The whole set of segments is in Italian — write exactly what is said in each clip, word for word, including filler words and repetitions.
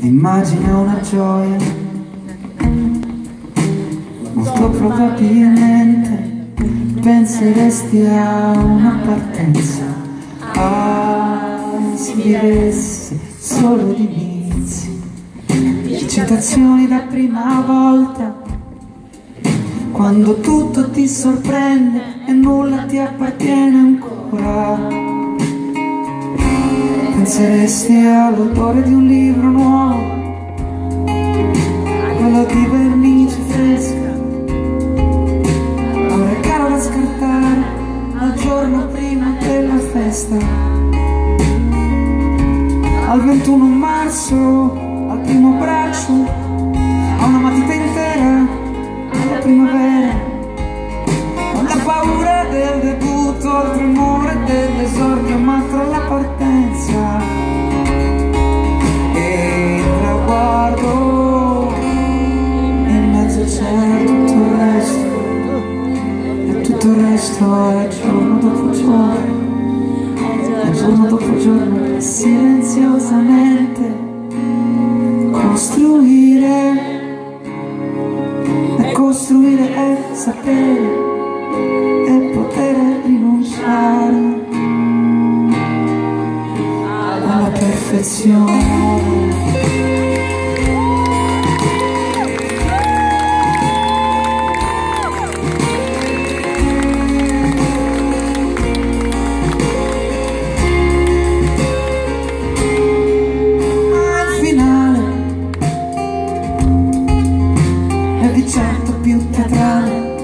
ed immagina una gioia. Molto probabilmente penseresti a una partenza, ah, si vivesse solo di inizi, di citazioni da prima volta, quando tutto ti sorprende e nulla ti appartiene ancora. Penseresti all'odore di un libro nuovo, quello di vernice fresca, a un regalo da scartare al giorno prima della festa, al ventuno marzo, al primo braccio, a una matita intera, alla primavera, alla paura del debutto, al tremore dell'esordio, ma tra la partenza e il traguardo in mezzo c'è tutto il resto, e tutto il resto è giorno dopo giorno, è giorno dopo giorno, e silenziosamente costruire. E costruire è sapere e poter rinunciare alla perfezione. Di certo più teatrale,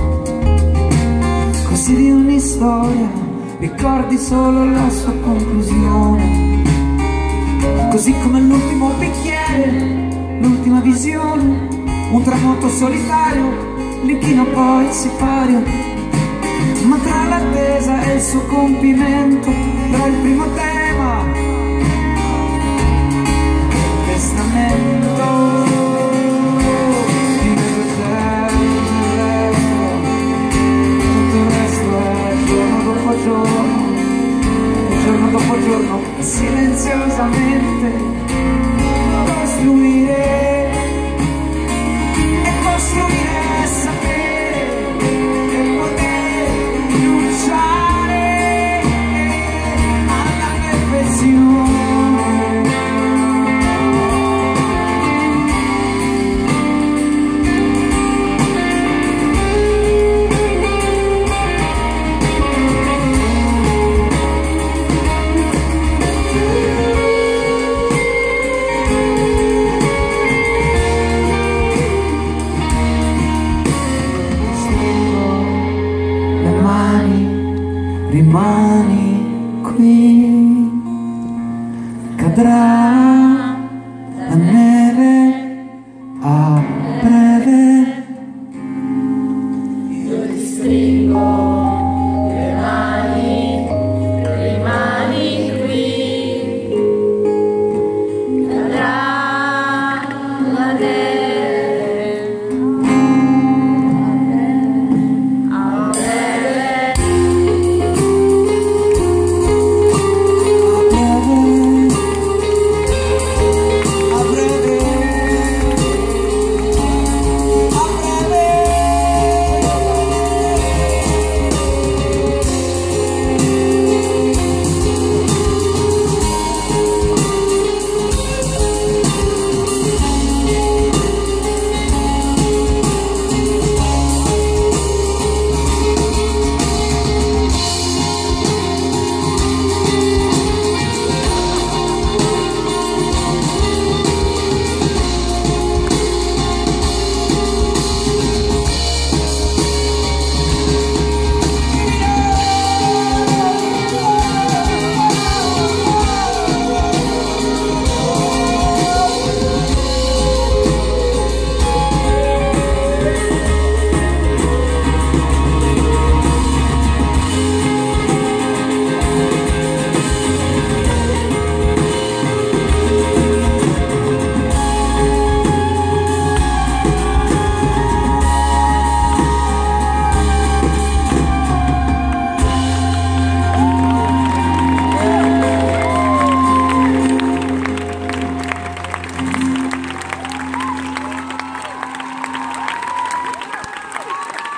così di ogni storia ricordi solo la sua conclusione, così come l'ultimo bicchiere, l'ultima visione, un tramonto solitario, l'inchino poi sipario, ma tra l'attesa e il suo compimento, tra il primo tema e il testamento. Giorno dopo giorno, silenziosamente costruire e costruire è sapere e poter rinunciare alla perfezione. Rimani qui, cadrà la neve a breve, io ti stringo le mani, rimani qui, cadrà la neve.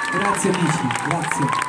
Grazie amici, grazie.